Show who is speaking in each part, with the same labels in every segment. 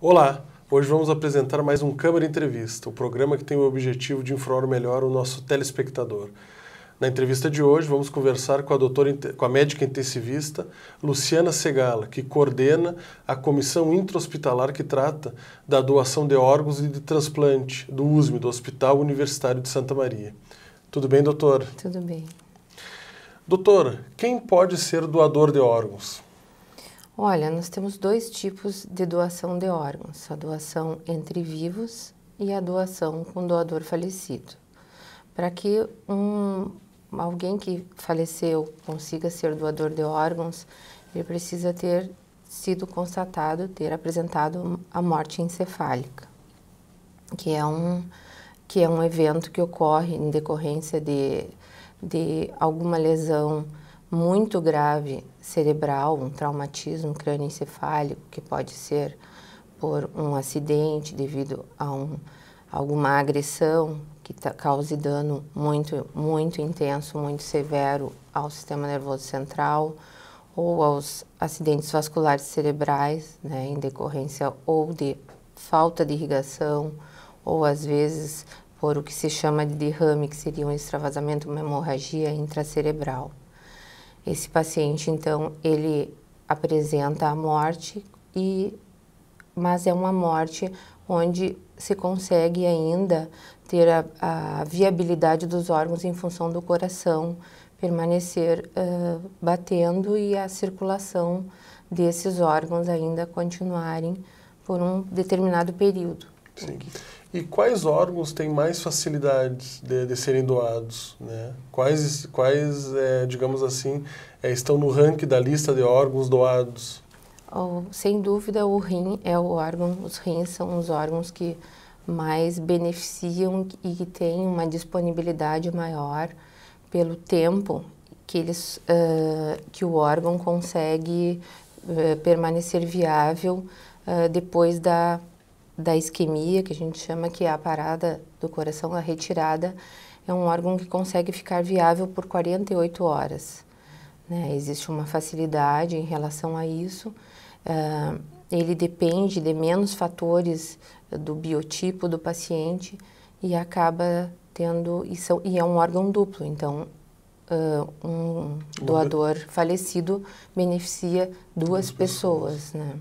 Speaker 1: Olá, hoje vamos apresentar mais um Câmara Entrevista, o programa que tem o objetivo de informar melhor o nosso telespectador. Na entrevista de hoje vamos conversar com a médica intensivista Luciana Segala, que coordena a comissão intra-hospitalar que trata da doação de órgãos e de transplante do USME, do Hospital Universitário de Santa Maria. Tudo bem, doutora?
Speaker 2: Tudo bem.
Speaker 1: Doutora, quem pode ser doador de órgãos?
Speaker 2: Olha, nós temos dois tipos de doação de órgãos, a doação entre vivos e a doação com doador falecido. Para que alguém que faleceu consiga ser doador de órgãos, ele precisa ter sido constatado, ter apresentado a morte encefálica, que é um evento que ocorre em decorrência de alguma lesão muito grave cerebral, um traumatismo crânioencefálico, que pode ser por um acidente devido a alguma agressão que cause dano muito intenso, muito severo ao sistema nervoso central, ou aos acidentes vasculares cerebrais, né, em decorrência ou de falta de irrigação, ou às vezes por o que se chama de derrame, que seria um extravasamento, uma hemorragia intracerebral. Esse paciente, então, ele apresenta a morte, mas é uma morte onde se consegue ainda ter a viabilidade dos órgãos em função do coração permanecer batendo e a circulação desses órgãos ainda continuarem por um determinado período.
Speaker 1: Sim. E quais órgãos têm mais facilidades de serem doados, né? Quais digamos assim, estão no ranking da lista de órgãos doados?
Speaker 2: Sem dúvida, o rim é o órgão, os rins são os órgãos que mais beneficiam e que têm uma disponibilidade maior pelo tempo que o órgão consegue permanecer viável depois da isquemia, que a gente chama, que é a parada do coração, a retirada. É um órgão que consegue ficar viável por 48 horas. Né? Existe uma facilidade em relação a isso. Ele depende de menos fatores do biotipo do paciente e acaba tendo... E é um órgão duplo, então um doador falecido beneficia duas pessoas. Né?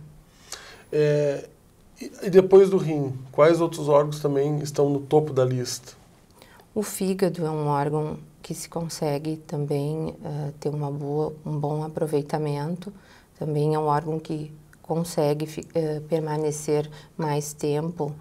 Speaker 1: E depois do rim, quais outros órgãos também estão no topo da lista?
Speaker 2: O fígado é um órgão que se consegue também ter um bom aproveitamento. Também é um órgão que consegue permanecer mais tempo,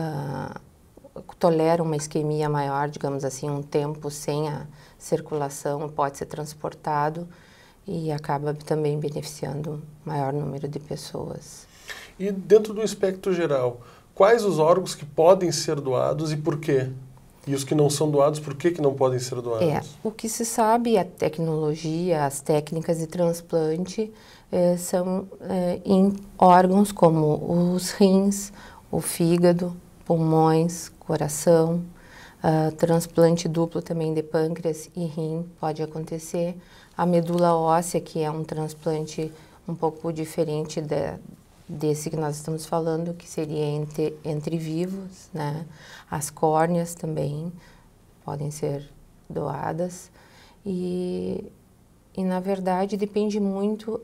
Speaker 2: tolera uma isquemia maior, digamos assim, um tempo sem a circulação, pode ser transportado e acaba também beneficiando o maior número de pessoas.
Speaker 1: E dentro do espectro geral, quais os órgãos que podem ser doados e por quê? E os que não são doados, por que não podem ser doados?
Speaker 2: O que se sabe, a tecnologia, as técnicas de transplante são em órgãos como os rins, o fígado, pulmões, coração, transplante duplo também de pâncreas e rim pode acontecer. A medula óssea, que é um transplante um pouco diferente desse que nós estamos falando, que seria entre vivos, né? As córneas também podem ser doadas e na verdade depende muito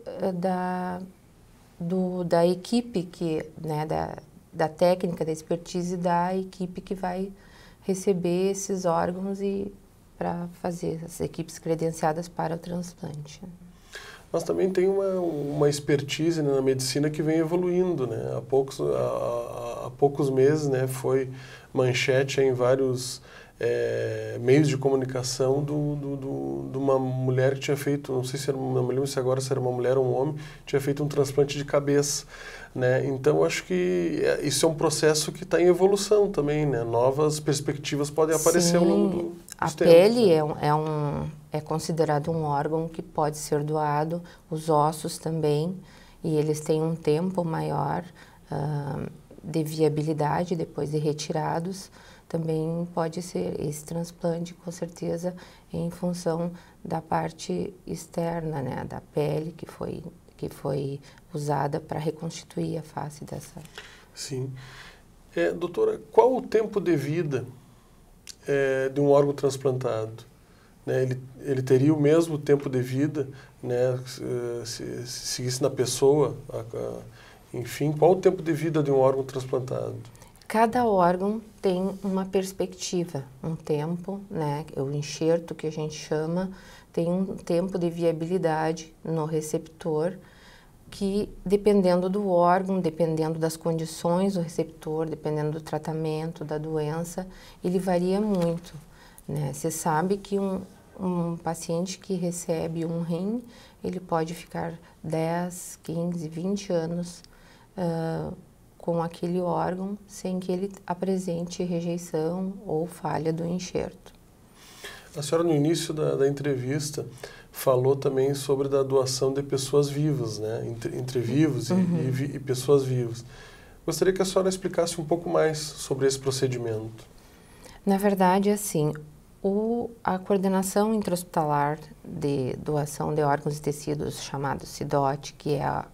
Speaker 2: da equipe né, da técnica, da expertise da equipe que vai receber esses órgãos e para fazer as equipes credenciadas para o transplante.
Speaker 1: Mas também tem uma expertise, né, na medicina que vem evoluindo, né? Há poucos meses, né, foi manchete em vários meios de comunicação de uma mulher que tinha feito, não sei se era, não me lembro se agora se era uma mulher ou um homem, tinha feito um transplante de cabeça, né? Então acho que isso é um processo que está em evolução também, né? Novas perspectivas podem aparecer ao longo dos tempos.
Speaker 2: A pele é considerado um órgão que pode ser doado, os ossos também, e eles têm um tempo maior de viabilidade depois de retirados. Também pode ser esse transplante, com certeza, em função da parte externa, né, da pele que foi usada para reconstituir a face dessa
Speaker 1: Sim. Doutora, qual o tempo de vida de um órgão transplantado? Né, ele teria o mesmo tempo de vida, né, se seguisse na pessoa, enfim, qual o tempo de vida de um órgão transplantado?
Speaker 2: Cada órgão tem uma perspectiva, um tempo, né, o enxerto que a gente chama, tem um tempo de viabilidade no receptor que, dependendo do órgão, dependendo das condições do receptor, dependendo do tratamento, da doença, ele varia muito, né? Você sabe que um paciente que recebe um rim, ele pode ficar 10, 15, 20 anos com aquele órgão sem que ele apresente rejeição ou falha do enxerto.
Speaker 1: A senhora, no início da entrevista, falou também sobre a doação de pessoas vivas, né? Entre vivos e pessoas vivas. Gostaria que a senhora explicasse um pouco mais sobre esse procedimento.
Speaker 2: Na verdade, assim, a coordenação intra-hospitalar de doação de órgãos e tecidos, chamado CIDOT, que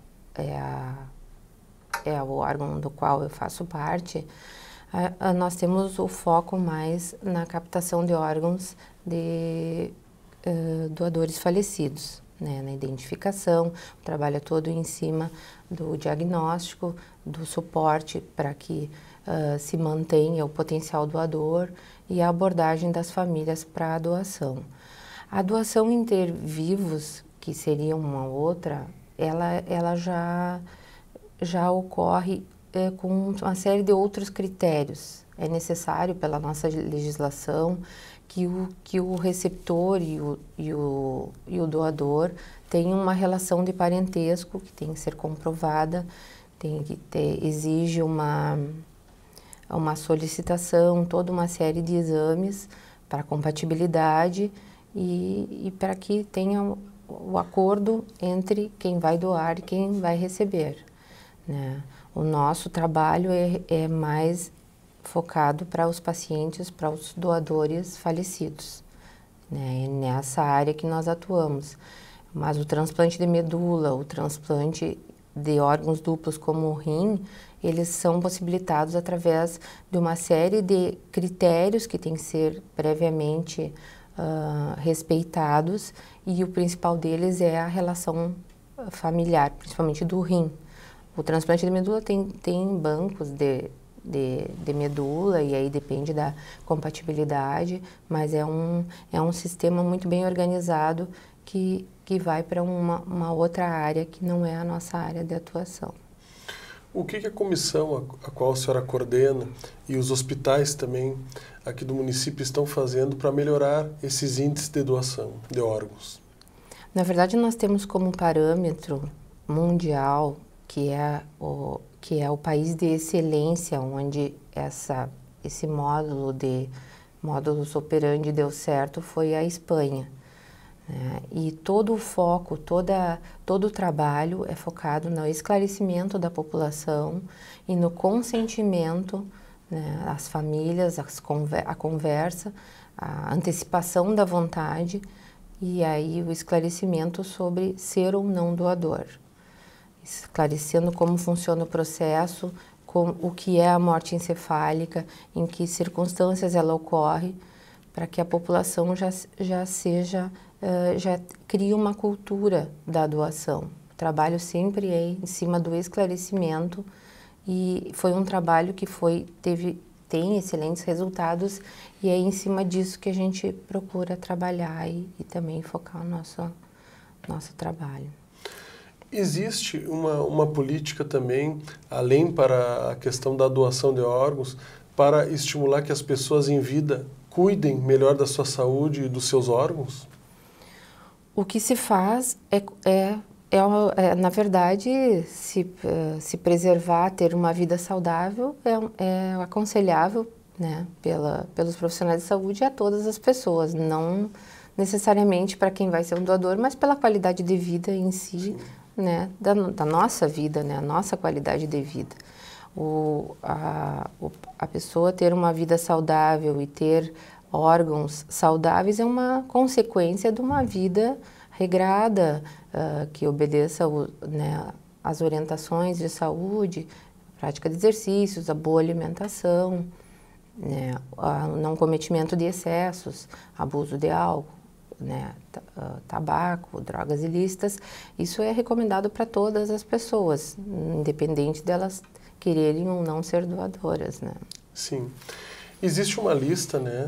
Speaker 2: é o órgão do qual eu faço parte, nós temos o foco mais na captação de órgãos de doadores falecidos, né? Na identificação, o trabalho é todo em cima do diagnóstico, do suporte para que se mantenha o potencial doador e a abordagem das famílias para a doação. A doação inter-vivos, que seria uma outra, ela já ocorre com uma série de outros critérios. É necessário, pela nossa legislação, que o receptor e o doador tenham uma relação de parentesco que tem que ser comprovada, exige uma solicitação, toda uma série de exames para compatibilidade e para que tenha o acordo entre quem vai doar e quem vai receber, né? O nosso trabalho é mais focado para os pacientes, para os doadores falecidos, né? É nessa área que nós atuamos. Mas o transplante de medula, o transplante de órgãos duplos como o rim, eles são possibilitados através de uma série de critérios que têm que ser previamente respeitados, e o principal deles é a relação familiar, principalmente do rim. O transplante de medula tem bancos de medula, e aí depende da compatibilidade, mas é um sistema muito bem organizado que vai para uma outra área que não é a nossa área de atuação.
Speaker 1: O que a comissão a qual a senhora coordena e os hospitais também aqui do município estão fazendo para melhorar esses índices de doação de órgãos?
Speaker 2: Na verdade, nós temos como parâmetro mundial que é o país de excelência, onde esse modus operandi deu certo, foi a Espanha, né? E todo o foco, todo o trabalho é focado no esclarecimento da população e no consentimento, né, as famílias, a conversa, a antecipação da vontade e aí o esclarecimento sobre ser ou não doador. Esclarecendo como funciona o processo, o que é a morte encefálica, em que circunstâncias ela ocorre, para que a população já crie uma cultura da doação. O trabalho sempre é em cima do esclarecimento e foi um trabalho que tem excelentes resultados, e é em cima disso que a gente procura trabalhar e também focar o nosso trabalho.
Speaker 1: Existe uma política também, além para a questão da doação de órgãos, para estimular que as pessoas em vida cuidem melhor da sua saúde e dos seus órgãos?
Speaker 2: O que se faz na verdade, se preservar, ter uma vida saudável é aconselhável, né, pelos profissionais de saúde a todas as pessoas, não necessariamente para quem vai ser um doador, mas pela qualidade de vida em si, né, da nossa vida, né, a nossa qualidade de vida. A pessoa ter uma vida saudável e ter órgãos saudáveis é uma consequência de uma vida regrada, que obedeça, né, as orientações de saúde, prática de exercícios, a boa alimentação, né, o não cometimento de excessos, abuso de álcool, né, tabaco, drogas ilícitas. Isso é recomendado para todas as pessoas, independente delas quererem ou não ser doadoras, né?
Speaker 1: Sim. Existe uma lista, né,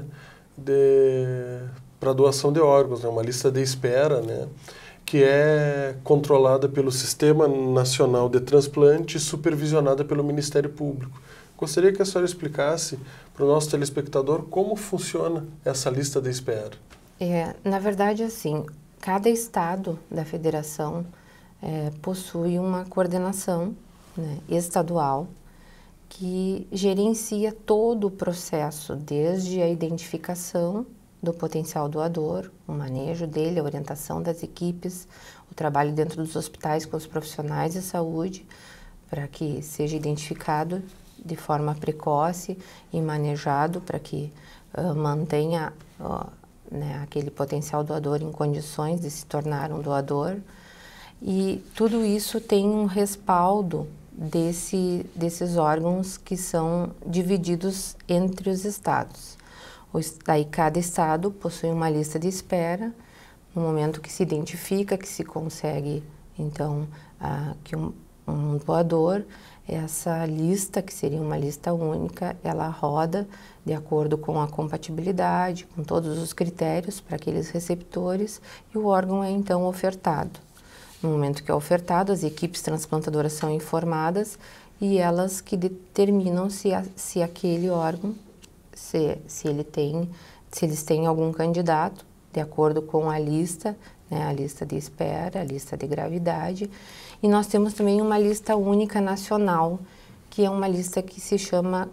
Speaker 1: para doação de órgãos, né, uma lista de espera, né, que é controlada pelo Sistema Nacional de Transplante e supervisionada pelo Ministério Público. Gostaria que a senhora explicasse para o nosso telespectador como funciona essa lista de espera.
Speaker 2: Na verdade, assim, cada estado da federação possui uma coordenação, né, estadual que gerencia todo o processo, desde a identificação do potencial doador, o manejo dele, a orientação das equipes, o trabalho dentro dos hospitais com os profissionais de saúde, para que seja identificado de forma precoce e manejado para que mantenha né, aquele potencial doador em condições de se tornar um doador. E tudo isso tem um respaldo desses órgãos que são divididos entre os estados. Daí cada estado possui uma lista de espera. No momento que se identifica, que se consegue, então, que um doador, essa lista, que seria uma lista única, ela roda de acordo com a compatibilidade, com todos os critérios para aqueles receptores, e o órgão é então ofertado. No momento que é ofertado, as equipes transplantadoras são informadas e elas que determinam se aquele órgão, se eles têm algum candidato, de acordo com a lista, né, a lista de espera, a lista de gravidade. E nós temos também uma lista única nacional, que é uma lista que se chama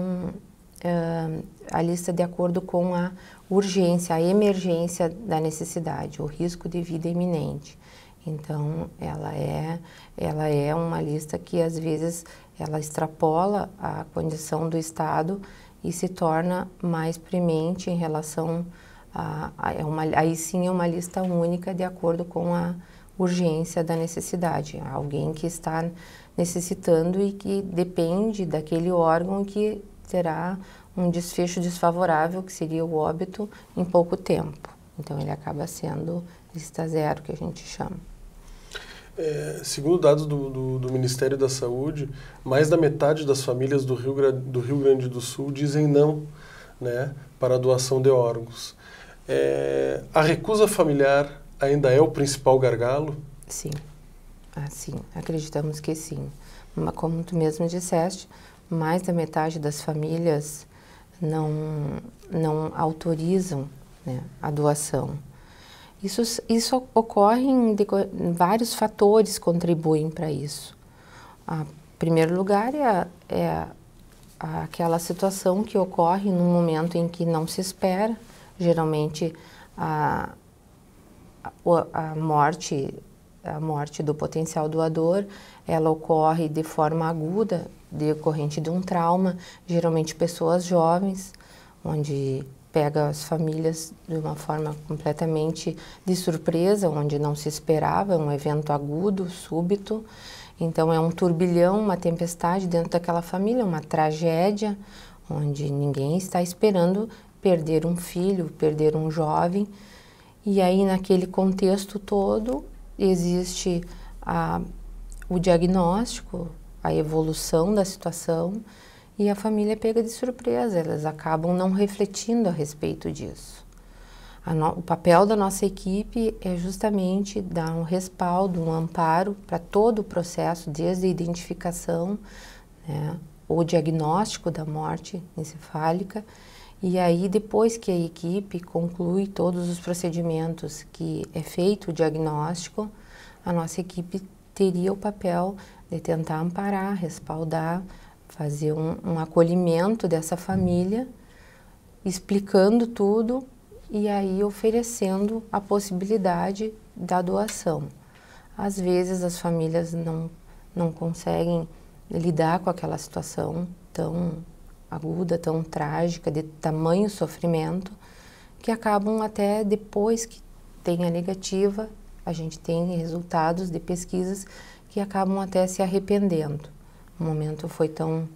Speaker 2: a lista de acordo com a urgência, a emergência da necessidade, o risco de vida iminente. Então, ela é uma lista que, às vezes, ela extrapola a condição do Estado e se torna mais premente em relação aí sim é uma lista única de acordo com a urgência da necessidade. Alguém que está necessitando e que depende daquele órgão que terá um desfecho desfavorável, que seria o óbito, em pouco tempo. Então, ele acaba sendo lista zero, que a gente chama.
Speaker 1: Segundo dados do Ministério da Saúde, mais da metade das famílias do Rio Grande do Sul dizem não, né, para a doação de órgãos. A recusa familiar ainda é o principal gargalo?
Speaker 2: Sim, sim, acreditamos que sim. Mas, como tu mesmo disseste, mais da metade das famílias não autorizam, né, a doação. Isso ocorre vários fatores contribuem para isso. Em primeiro lugar, aquela situação que ocorre no momento em que não se espera. Geralmente, a morte do potencial doador, ela ocorre de forma aguda, decorrente de um trauma, geralmente pessoas jovens, onde pega as famílias de uma forma completamente de surpresa, onde não se esperava, é um evento agudo, súbito. Então, é um turbilhão, uma tempestade dentro daquela família, uma tragédia, onde ninguém está esperando perder um filho, perder um jovem. E aí, naquele contexto todo, existe o diagnóstico, a evolução da situação, e a família é pega de surpresa, elas acabam não refletindo a respeito disso. O papel da nossa equipe é justamente dar um respaldo, um amparo para todo o processo, desde a identificação, né, o diagnóstico da morte encefálica, e aí depois que a equipe conclui todos os procedimentos que é feito o diagnóstico, a nossa equipe teria o papel de tentar amparar, respaldar, fazer um acolhimento dessa família, explicando tudo e aí oferecendo a possibilidade da doação. Às vezes as famílias não conseguem lidar com aquela situação tão aguda, tão trágica, de tamanho sofrimento, que acabam até depois que tem a negativa, a gente tem resultados de pesquisas que acabam até se arrependendo. o momento foi tão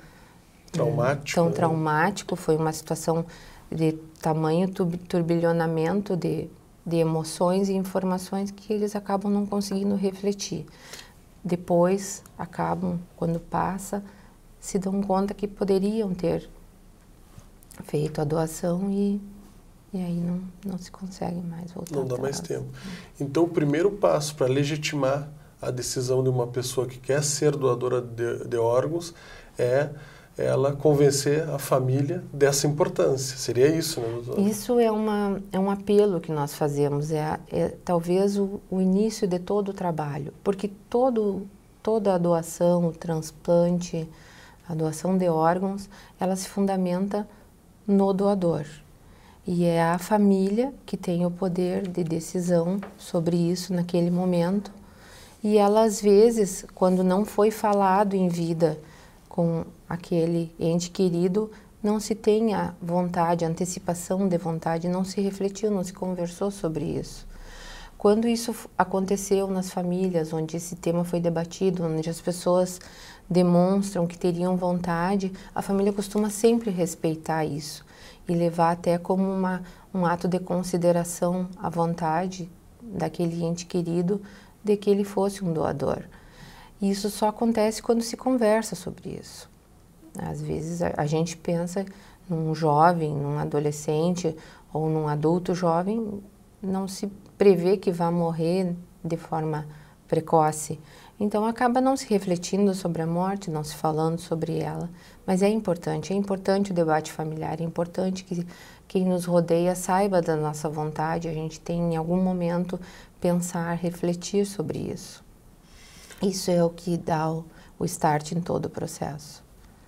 Speaker 1: traumático,
Speaker 2: foi uma situação de tamanho turbilhonamento de emoções e informações que eles acabam não conseguindo refletir. Depois, quando passa, se dão conta que poderiam ter feito a doação e aí não se consegue mais voltar.
Speaker 1: Não dá mais tempo. Então, o primeiro passo para legitimar a decisão de uma pessoa que quer ser doadora de órgãos é ela convencer a família dessa importância. Seria isso, né, doutora?
Speaker 2: Isso é um apelo que nós fazemos, talvez o início de todo o trabalho, porque toda a doação, o transplante, a doação de órgãos, ela se fundamenta no doador. E é a família que tem o poder de decisão sobre isso naquele momento. E ela, às vezes, quando não foi falado em vida com aquele ente querido, não se tem a vontade, a antecipação de vontade, não se refletiu, não se conversou sobre isso. Quando isso aconteceu nas famílias, onde esse tema foi debatido, onde as pessoas demonstram que teriam vontade, a família costuma sempre respeitar isso e levar até como um ato de consideração à vontade daquele ente querido de que ele fosse um doador. E isso só acontece quando se conversa sobre isso. Às vezes a gente pensa num jovem, num adolescente ou num adulto jovem, não se prevê que vá morrer de forma precoce. Então acaba não se refletindo sobre a morte, não se falando sobre ela. Mas é importante o debate familiar, é importante que quem nos rodeia saiba da nossa vontade, a gente tem em algum momento pensar, refletir sobre isso. Isso é o que dá o start em todo o processo.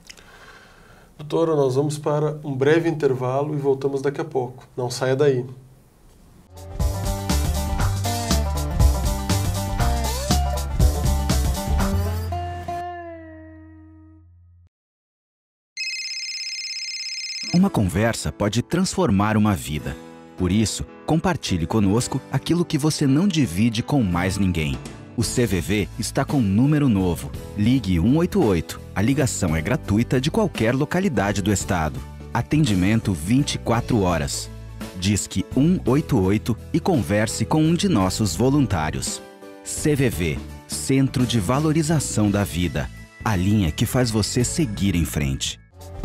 Speaker 1: Doutora, nós vamos para um breve intervalo e voltamos daqui a pouco. Não saia daí.
Speaker 3: Uma conversa pode transformar uma vida. Por isso, compartilhe conosco aquilo que você não divide com mais ninguém. O CVV está com um número novo. Ligue 188. A ligação é gratuita de qualquer localidade do estado. Atendimento 24 horas. Disque 188 e converse com um de nossos voluntários. CVV, Centro de Valorização da Vida. A linha que faz você seguir em frente.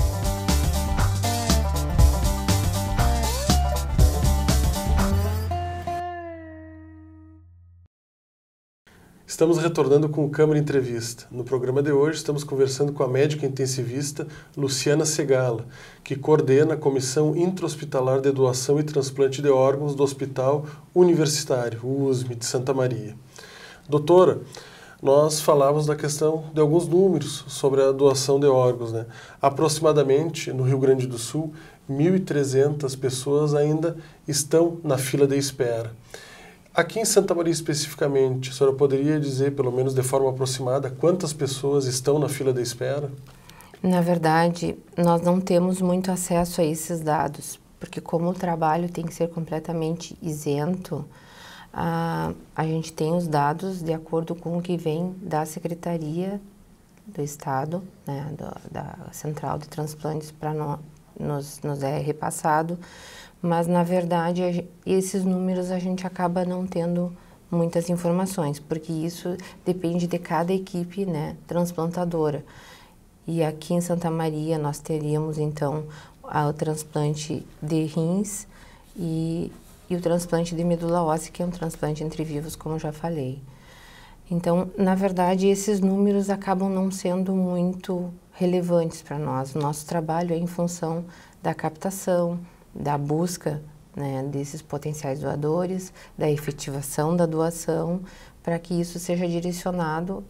Speaker 1: Estamos retornando com o Câmara Entrevista. No programa de hoje estamos conversando com a médica intensivista Luciana Segala, que coordena a Comissão Intra-Hospitalar de Doação e Transplante de Órgãos do Hospital Universitário, o USM, de Santa Maria. Doutora, nós falávamos da questão de alguns números sobre a doação de órgãos, né? Aproximadamente, no Rio Grande do Sul, 1.300 pessoas ainda estão na fila de espera. Aqui em Santa Maria especificamente, a senhora poderia dizer, pelo menos de forma aproximada, quantas pessoas estão na fila de espera?
Speaker 2: Na verdade, nós não temos muito acesso a esses dados, porque como o trabalho tem que ser completamente isento, a gente tem os dados de acordo com o que vem da Secretaria do Estado, né, da Central de Transplantes, para nos é repassado. Mas, na verdade, esses números a gente acaba não tendo muitas informações, porque isso depende de cada equipe, né, transplantadora. E aqui em Santa Maria nós teríamos, então, o transplante de rins e o transplante de medula óssea, que é um transplante entre vivos, como eu já falei. Então, na verdade, esses números acabam não sendo muito relevantes para nós. O nosso trabalho é em função da captação, da busca, né, desses potenciais doadores, da efetivação da doação, para que isso seja direcionado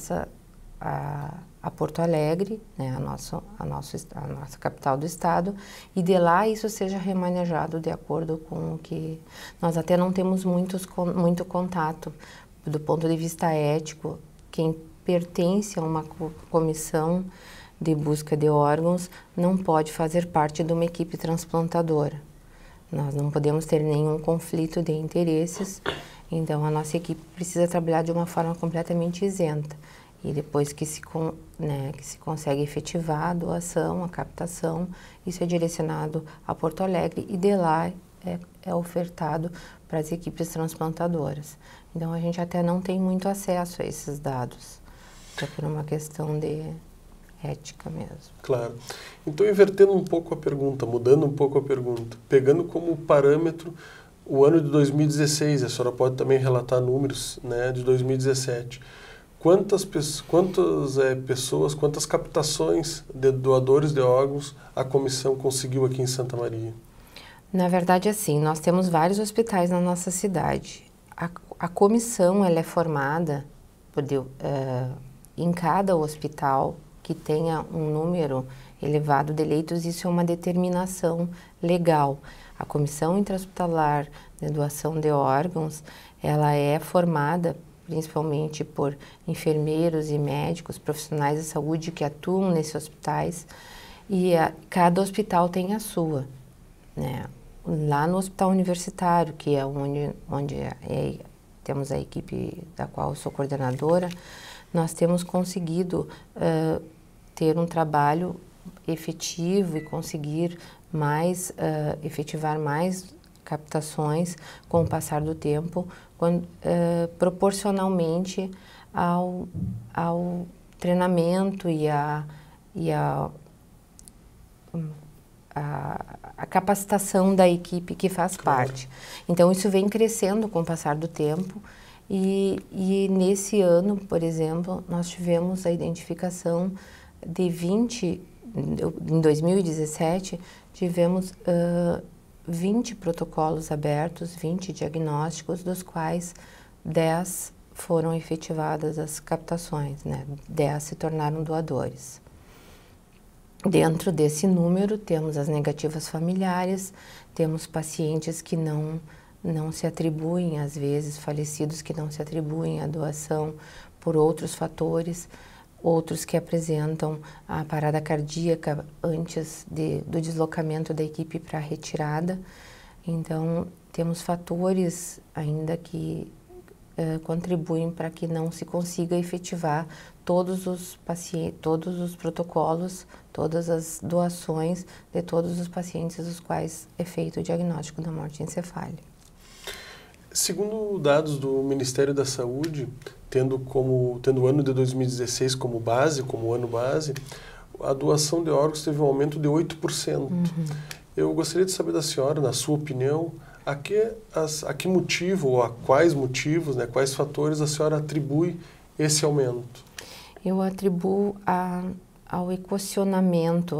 Speaker 2: a Porto Alegre, né, a nossa capital do estado, e de lá isso seja remanejado de acordo com o que... Nós até não temos muito contato do ponto de vista ético. Quem pertence a uma comissão de busca de órgãos não pode fazer parte de uma equipe transplantadora. Nós não podemos ter nenhum conflito de interesses, então a nossa equipe precisa trabalhar de uma forma completamente isenta. E depois que se consegue efetivar a doação, a captação, isso é direcionado a Porto Alegre e de lá é ofertado para as equipes transplantadoras. Então a gente até não tem muito acesso a esses dados, é por uma questão de ética mesmo.
Speaker 1: Claro. Então, invertendo um pouco a pergunta, mudando um pouco a pergunta, pegando como parâmetro o ano de 2016, a senhora pode também relatar números, né, de 2017. Quantas pessoas, quantas captações de doadores de órgãos a comissão conseguiu aqui em Santa Maria?
Speaker 2: Na verdade, assim, nós temos vários hospitais na nossa cidade. A comissão ela é formada em cada hospital que tenha um número elevado de leitos, isso é uma determinação legal. A Comissão Intra-Hospitalar de Doação de Órgãos, ela é formada principalmente por enfermeiros e médicos, profissionais de saúde que atuam nesses hospitais, e cada hospital tem a sua, né? Lá no Hospital Universitário, que é onde temos a equipe da qual eu sou coordenadora, nós temos conseguido ter um trabalho efetivo e conseguir efetivar mais captações com o passar do tempo, proporcionalmente ao treinamento e a capacitação da equipe que faz parte. Então, isso vem crescendo com o passar do tempo e nesse ano, por exemplo, nós tivemos a identificação de 20, em 2017, tivemos 20 protocolos abertos, 20 diagnósticos, dos quais 10 foram efetivadas as captações, né? 10 se tornaram doadores. Dentro desse número, temos as negativas familiares, temos pacientes que não se atribuem, às vezes falecidos que não se atribuem à doação por outros fatores, outros que apresentam a parada cardíaca antes do deslocamento da equipe para a retirada. Então, temos fatores ainda que contribuem para que não se consiga efetivar todos os protocolos, todas as doações de todos os pacientes dos quais é feito o diagnóstico da morte encefálica.
Speaker 1: Segundo dados do Ministério da Saúde, tendo o ano de 2016 como ano base, a doação de órgãos teve um aumento de 8%. Eu gostaria de saber da senhora, na sua opinião, a que motivo ou a quais motivos, né, quais fatores a senhora atribui esse aumento?
Speaker 2: Eu atribuo ao equacionamento,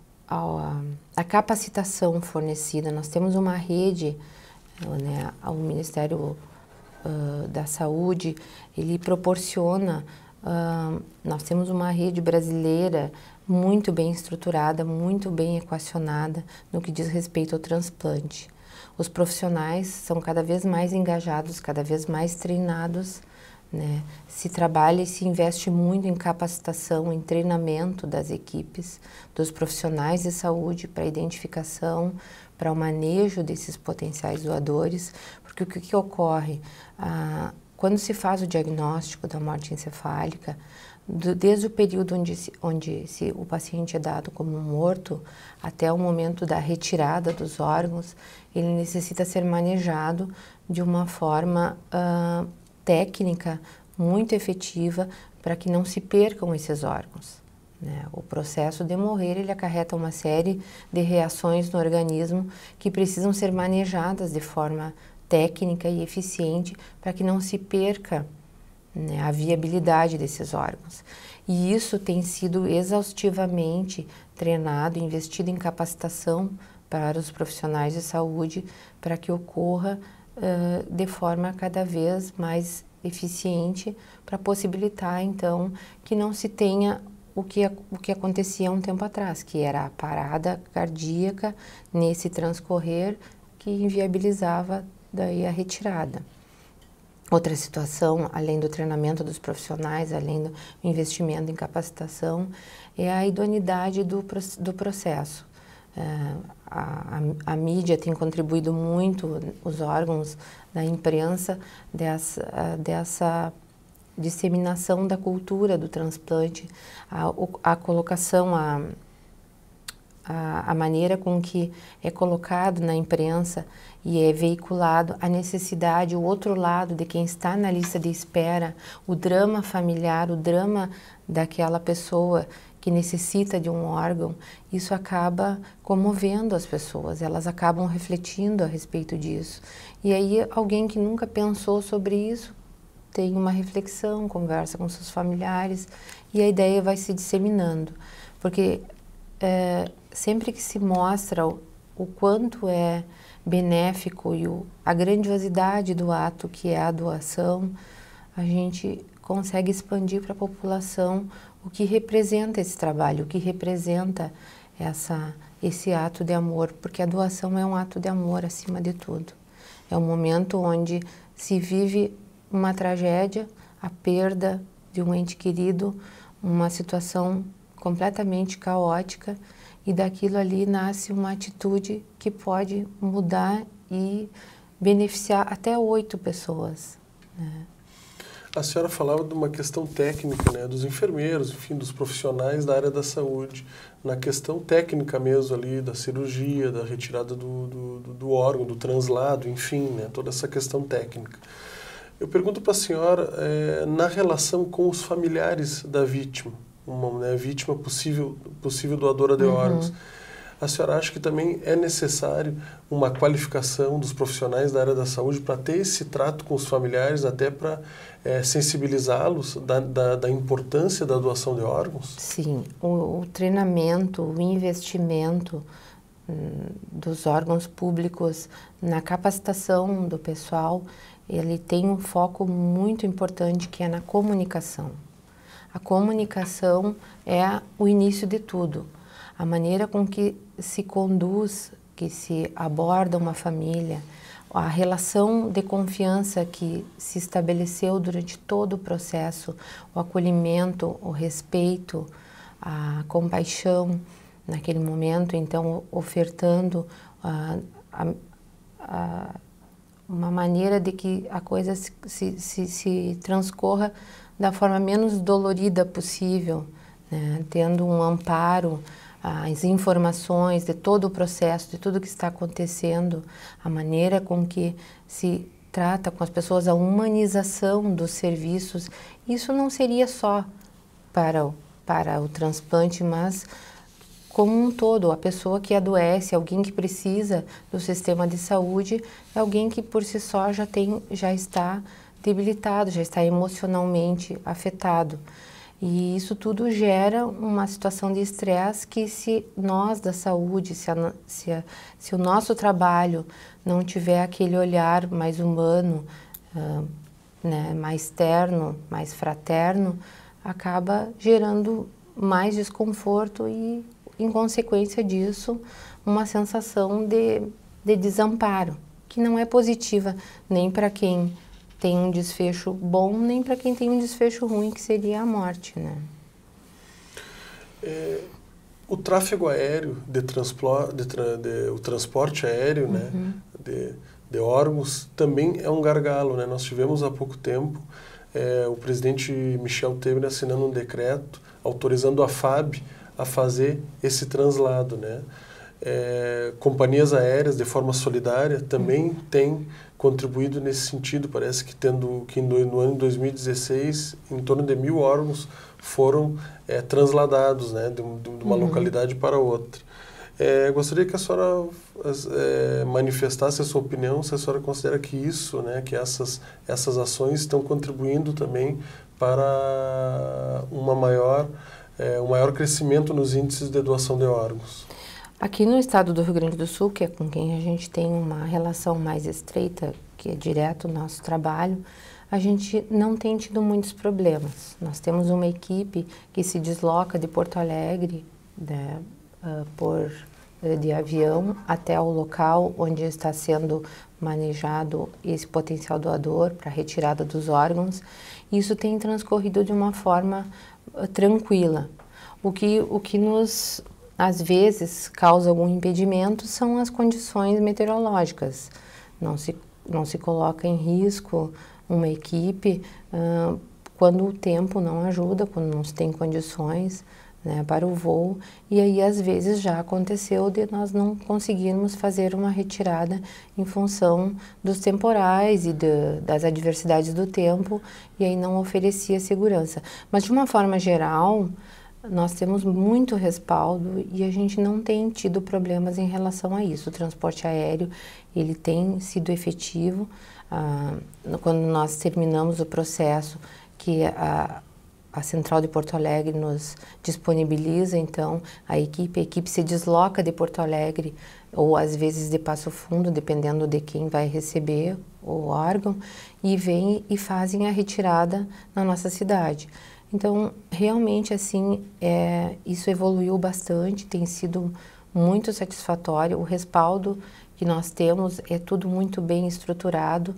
Speaker 2: à capacitação fornecida. Nós temos uma rede, né, ao Ministério da Saúde, ele proporciona, nós temos uma rede brasileira muito bem estruturada, muito bem equacionada no que diz respeito ao transplante. Os profissionais são cada vez mais engajados, cada vez mais treinados, né? Se trabalha e se investe muito em capacitação, em treinamento das equipes, dos profissionais de saúde para a identificação, para o manejo desses potenciais doadores, porque o que ocorre? Quando se faz o diagnóstico da morte encefálica, desde o período onde o paciente é dado como morto até o momento da retirada dos órgãos, ele necessita ser manejado de uma forma técnica muito efetiva para que não se percam esses órgãos, né? O processo de morrer, ele acarreta uma série de reações no organismo que precisam ser manejadas de forma técnica e eficiente para que não se perca, né, a viabilidade desses órgãos. E isso tem sido exaustivamente treinado, investido em capacitação para os profissionais de saúde para que ocorra de forma cada vez mais eficiente para possibilitar, então, que não se tenha o que acontecia um tempo atrás, que era a parada cardíaca nesse transcorrer que inviabilizava daí a retirada. Outra situação, além do treinamento dos profissionais, além do investimento em capacitação, é a idoneidade do processo. A mídia tem contribuído muito, os órgãos da imprensa, dessa disseminação da cultura do transplante, a colocação, a maneira com que é colocado na imprensa e é veiculado a necessidade, o outro lado de quem está na lista de espera, o drama familiar, o drama daquela pessoa que necessita de um órgão, isso acaba comovendo as pessoas, elas acabam refletindo a respeito disso. E aí alguém que nunca pensou sobre isso tem uma reflexão, conversa com seus familiares e a ideia vai se disseminando. Porque sempre que se mostra o quanto é benéfico e a grandiosidade do ato que é a doação, a gente consegue expandir para a população o que representa esse trabalho, o que representa esse ato de amor, porque a doação é um ato de amor acima de tudo. É um momento onde se vive uma tragédia, a perda de um ente querido, uma situação completamente caótica, e daquilo ali nasce uma atitude que pode mudar e beneficiar até 8 pessoas, né?
Speaker 1: A senhora falava de uma questão técnica, né, dos enfermeiros, enfim, dos profissionais da área da saúde, na questão técnica mesmo ali, da cirurgia, da retirada do órgão, do translado, enfim, né, toda essa questão técnica. Eu pergunto para a senhora, na relação com os familiares da vítima, uma vítima possível doadora de órgãos, a senhora acha que também é necessário uma qualificação dos profissionais da área da saúde para ter esse trato com os familiares, até para sensibilizá-los da importância da doação de órgãos?
Speaker 2: Sim, o treinamento, o investimento dos órgãos públicos na capacitação do pessoal, ele tem um foco muito importante que é na comunicação. A comunicação é o início de tudo. A maneira com que se conduz, que se aborda uma família, a relação de confiança que se estabeleceu durante todo o processo, o acolhimento, o respeito, a compaixão naquele momento, então ofertando uma maneira de que a coisa se transcorra da forma menos dolorida possível, né? Tendo um amparo, as informações de todo o processo, de tudo que está acontecendo, a maneira com que se trata com as pessoas, a humanização dos serviços. Isso não seria só para o transplante, mas como um todo. A pessoa que adoece, alguém que precisa do sistema de saúde, é alguém que por si só já está debilitado, já está emocionalmente afetado. E isso tudo gera uma situação de estresse que, se nós da saúde, se o nosso trabalho não tiver aquele olhar mais humano, né, mais terno, mais fraterno, acaba gerando mais desconforto e, em consequência disso, uma sensação de desamparo, que não é positiva nem para quem tem um desfecho bom, nem para quem tem um desfecho ruim, que seria a morte, né?
Speaker 1: O tráfego aéreo o transporte aéreo, né, de órgãos também é um gargalo, né? Nós tivemos há pouco tempo o presidente Michel Temer assinando um decreto autorizando a FAB a fazer esse translado, né? Companhias aéreas, de forma solidária, também têm contribuído nesse sentido. Parece que no ano de 2016, em torno de 1.000 órgãos foram transladados, né, de uma localidade para outra. Gostaria que a senhora manifestasse a sua opinião, se a senhora considera que isso, né, que essas ações estão contribuindo também para um maior crescimento nos índices de doação de órgãos.
Speaker 2: Aqui no estado do Rio Grande do Sul, que é com quem a gente tem uma relação mais estreita, que é direto o nosso trabalho, a gente não tem tido muitos problemas. Nós temos uma equipe que se desloca de Porto Alegre, né, de avião até o local onde está sendo manejado esse potencial doador para a retirada dos órgãos. Isso tem transcorrido de uma forma tranquila. O que nos, às vezes, causa algum impedimento são as condições meteorológicas. Não se coloca em risco uma equipe quando o tempo não ajuda, quando não se tem condições, né, para o voo, e aí às vezes já aconteceu de nós não conseguirmos fazer uma retirada em função dos temporais e das adversidades do tempo, e aí não oferecia segurança. Mas de uma forma geral, nós temos muito respaldo e a gente não tem tido problemas em relação a isso. O transporte aéreo, ele tem sido efetivo. Quando nós terminamos o processo, que a Central de Porto Alegre nos disponibiliza, então, a equipe se desloca de Porto Alegre ou às vezes de Passo Fundo, dependendo de quem vai receber o órgão, e vem e fazem a retirada na nossa cidade. Então, realmente, assim, isso evoluiu bastante, tem sido muito satisfatório. O respaldo que nós temos é tudo muito bem estruturado,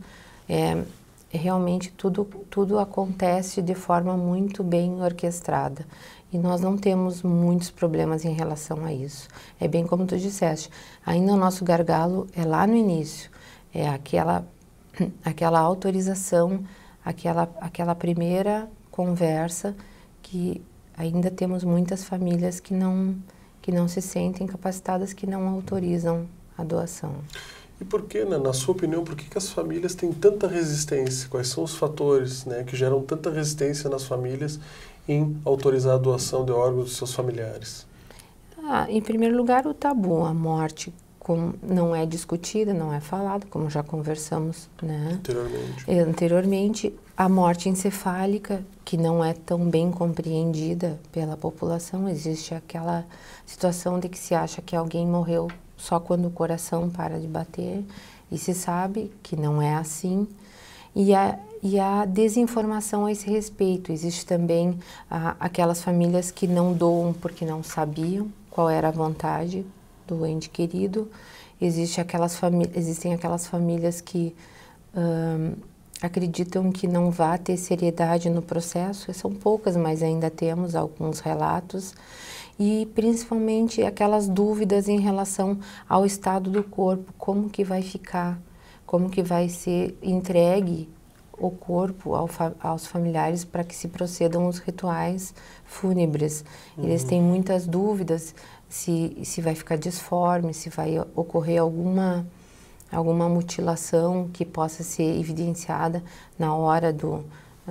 Speaker 2: realmente tudo acontece de forma muito bem orquestrada. E nós não temos muitos problemas em relação a isso. É bem como tu disseste, ainda o nosso gargalo é lá no início, é aquela autorização, aquela primeira conversa, que ainda temos muitas famílias que não se sentem capacitadas, que não autorizam a doação.
Speaker 1: E por que, né, na sua opinião, por que as famílias têm tanta resistência? Quais são os fatores, né, que geram tanta resistência nas famílias em autorizar a doação de órgãos dos seus familiares?
Speaker 2: Em primeiro lugar, o tabu, a morte não é discutida, não é falada, como já conversamos, né? Anteriormente, a morte encefálica, que não é tão bem compreendida pela população. Existe aquela situação de que se acha que alguém morreu só quando o coração para de bater, e se sabe que não é assim. E a desinformação a esse respeito. Existe também aquelas famílias que não doam porque não sabiam qual era a vontade do ente querido. Existem aquelas famílias que acreditam que não vai ter seriedade no processo. São poucas, mas ainda temos alguns relatos. E principalmente aquelas dúvidas em relação ao estado do corpo, como que vai ficar, como que vai ser entregue o corpo aos familiares para que se procedam os rituais fúnebres. Eles têm muitas dúvidas se vai ficar disforme, se vai ocorrer alguma mutilação que possa ser evidenciada na hora do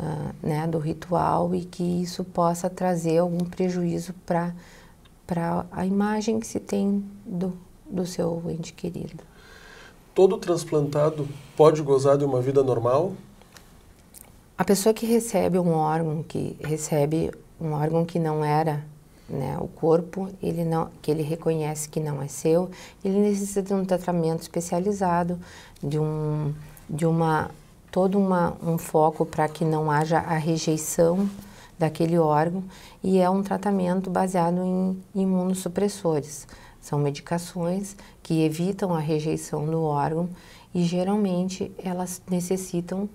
Speaker 2: ritual, e que isso possa trazer algum prejuízo para a imagem que se tem do seu ente querido.
Speaker 1: Todo transplantado pode gozar de uma vida normal?
Speaker 2: A pessoa que recebe um órgão que não era, né, o corpo, que ele reconhece que não é seu, ele necessita de um tratamento especializado, todo um foco para que não haja a rejeição daquele órgão, e é um tratamento baseado em imunossupressores. São medicações que evitam a rejeição do órgão, e geralmente elas necessitam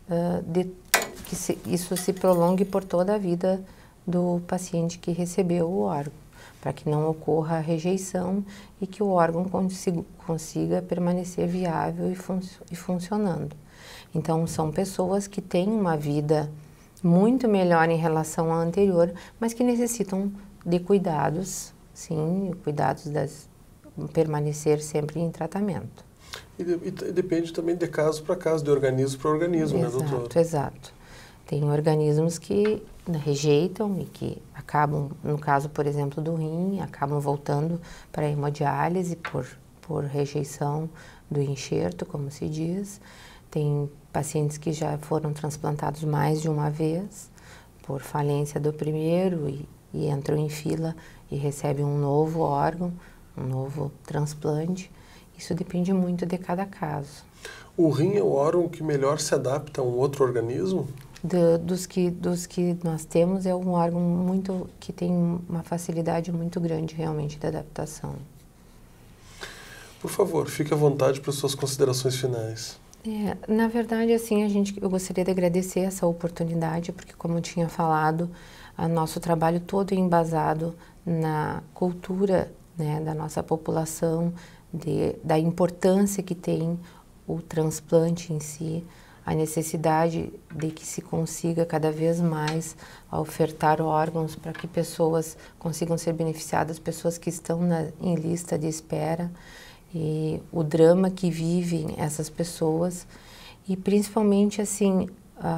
Speaker 2: que isso se prolongue por toda a vida do paciente que recebeu o órgão, para que não ocorra a rejeição e que o órgão consiga permanecer viável e funcionando. Então, são pessoas que têm uma vida muito melhor em relação à anterior, mas que necessitam de cuidados, sim, cuidados permanecer sempre em tratamento.
Speaker 1: E depende também de caso para caso, de organismo para organismo,
Speaker 2: exato,
Speaker 1: né, doutor?
Speaker 2: Exato. Tem organismos que rejeitam e que acabam, no caso, por exemplo, do rim, acabam voltando para a hemodiálise por rejeição do enxerto, como se diz. Tem pacientes que já foram transplantados mais de uma vez por falência do primeiro e entram em fila e recebem um novo órgão, um novo transplante. Isso depende muito de cada caso.
Speaker 1: O rim é o órgão que melhor se adapta a um outro organismo?
Speaker 2: Dos que nós temos, é um órgão que tem uma facilidade muito grande realmente de adaptação.
Speaker 1: Por favor, fique à vontade para as suas considerações finais.
Speaker 2: Na verdade, assim, eu gostaria de agradecer essa oportunidade, porque, como eu tinha falado, nosso trabalho todo é embasado na cultura, né, da nossa população, da importância que tem o transplante em si, a necessidade de que se consiga cada vez mais ofertar órgãos para que pessoas consigam ser beneficiadas, pessoas que estão em lista de espera, e o drama que vivem essas pessoas, e principalmente assim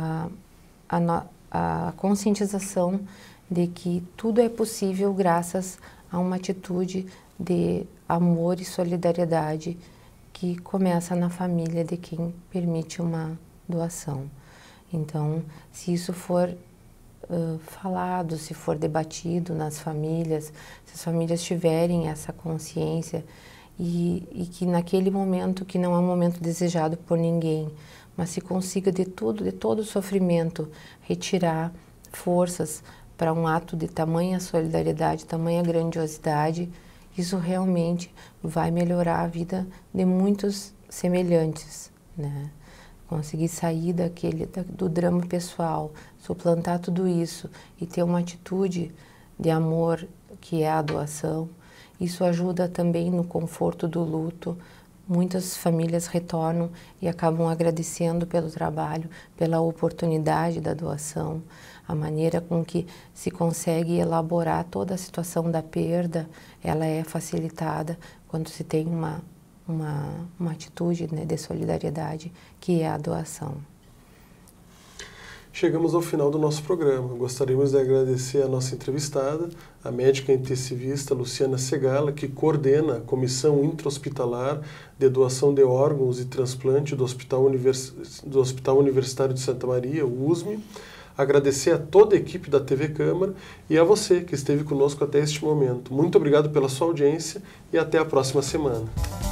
Speaker 2: a conscientização de que tudo é possível graças a uma atitude de amor e solidariedade que começa na família de quem permite uma doação. Então, se isso for falado, se for debatido nas famílias, se as famílias tiverem essa consciência e que naquele momento, que não é um momento desejado por ninguém, mas se consiga de todo o sofrimento retirar forças para um ato de tamanha solidariedade, tamanha grandiosidade, isso realmente vai melhorar a vida de muitos semelhantes, né? Conseguir sair do drama pessoal, suplantar tudo isso e ter uma atitude de amor que é a doação, isso ajuda também no conforto do luto. Muitas famílias retornam e acabam agradecendo pelo trabalho, pela oportunidade da doação, a maneira com que se consegue elaborar toda a situação da perda, ela é facilitada quando se tem uma atitude, né, de solidariedade, que é a doação.
Speaker 1: Chegamos ao final do nosso programa. Gostaríamos de agradecer a nossa entrevistada, a médica intensivista Luciana Segala, que coordena a Comissão Intra-Hospitalar de Doação de Órgãos e Transplante do Hospital Universitário de Santa Maria, o USME. Agradecer a toda a equipe da TV Câmara e a você que esteve conosco até este momento. Muito obrigado pela sua audiência e até a próxima semana.